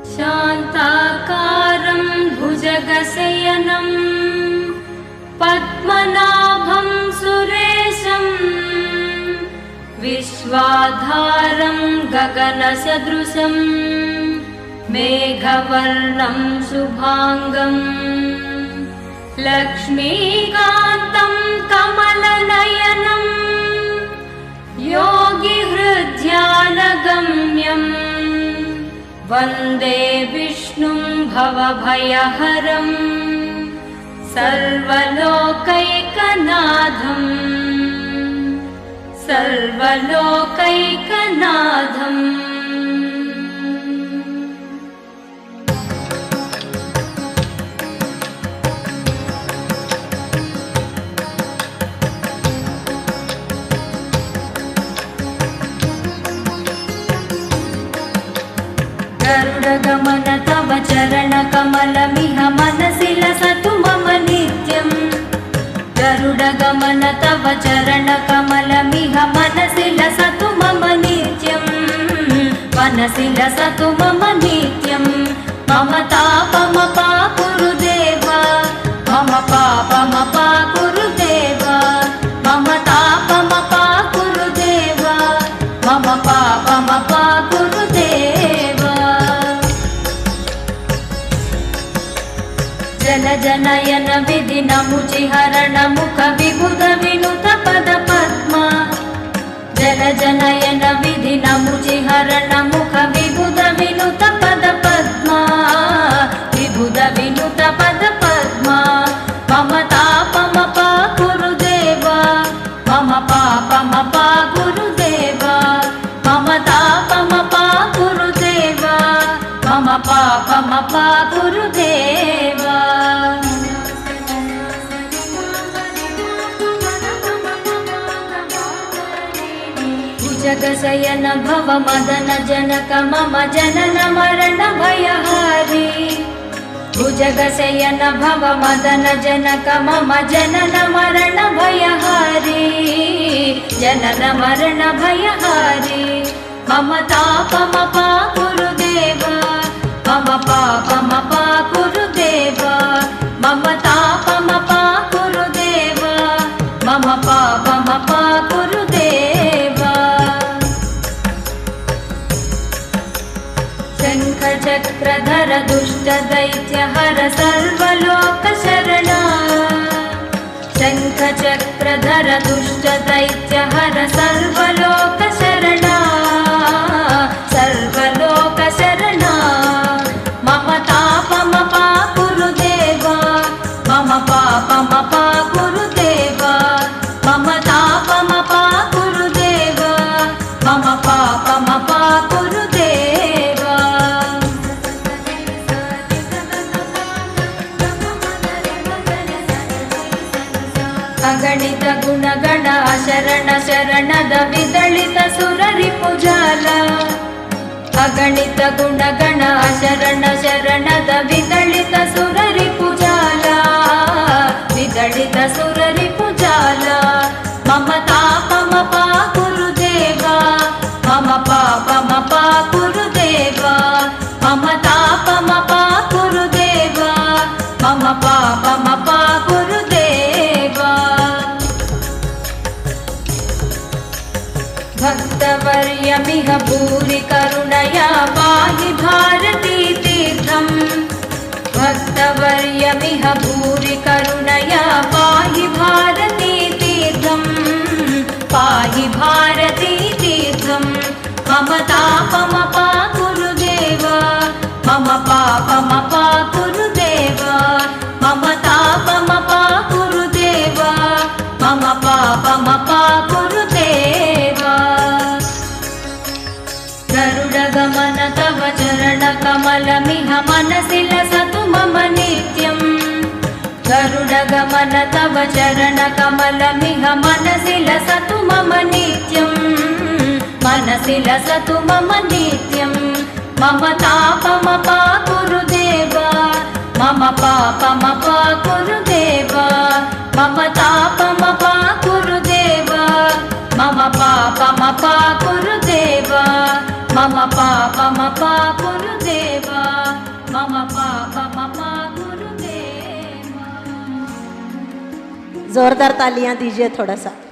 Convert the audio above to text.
शान्ताकारं भुजगशयनं पद्मनाभं सुरेशं विश्वाधारं गगनसदृशं मेघवर्णं शुभांगं लक्ष्मीकान्तं कमलनयनं योगिहृद्यानगम्यं वन्दे विष्णुं भवभयहरं सर्वलोकैकनाथम् सर्वलोकैकनाथम्। गरुडगमन तव चरणकमलमिह मनसि लसतु मम नित्यम्। गरुडगमन तव चरणकमलमिह मनसि लसतु मम नित्यम्। मनसि लसतु मम नित्यम्। मम तापमपाकुरु देव, मम पापमपाकुरु देव, मम तापमपाकुरु देव, मम पापमपाकुरु देव। जनजनयन विधि नमुचिहरण मुख विबुध विनुत पद पद्मा। जनजनयन विधि नमुचिहरण मुख विबुध विनुत पद पद्मा। विबुध विनुत पद पद्मा। मम तापमपाकुरु देव, मम पापमपाकुरु देव, मम तापमपाकुरु देव, मम पापमपाकुरु देव। भुजगशयन भव मदन जनक मम जनन मरण भयहारी। भुजगशयन भव मदन जनक मम जनन मरण भयहारी। जनन मरण भयहारी। मम तापमपाकुरु देव, मम पापमपाकुरु देव, मम तापमपाकुरु देव, मम पापमपाकुरु देव। शङ्खचक्रधर दुष्ट दैत्यहर सर्वलोकशरणा। शङ्खचक्रधर दुष्ट दैत्यहर सर्वलोकशरणा। सर्वलोकशरणा। मम तापमपाकुरु देव, मम पापमपाकुरु देव, मम तापमपाकुरु देव, मम पापमपाकुरु देव। अगणित गुणगण शरण शरणद विदलित सुररिपुजाल। अगणित गुणगण शरण शरणद विदलित सुररिपुजाल। विदलित सुररिपुजाल। मम तापमपाकुरु देव, मम पापमपाकुरु देव, मम तापमपाकुरु देव, मम पापमपाकुरु देव। भक्तवर्यमिह भूरि करुणया पाहि भारती तीर्थम्। भक्तवर्यमिह भूरि करुणया पाहि भारती तीर्थम्। पाहि भारती तीर्थम्। मम तापमपाकुरु देव, मम पापमपाकुरु देव, मम तापमपाकुरु देव, मम पापमपाकुरु देव। गरुडगमन तव चरणकमलमिह मनसि लसतु मम नित्यम्। गरुडगमन तव चरणकमलमिह मनसि लसतु मम नित्यम्। मनसि लसतु मम नित्यम्। मम तापमपाकुरु देव, मम पापमपाकुरु देव, मम तापमपाकुरु देव, मम पापमपाकुरु देव, मम पापमपाकुरु देव। ममा गुरुदेवा। जोरदार तालियां दीजिए थोड़ा सा।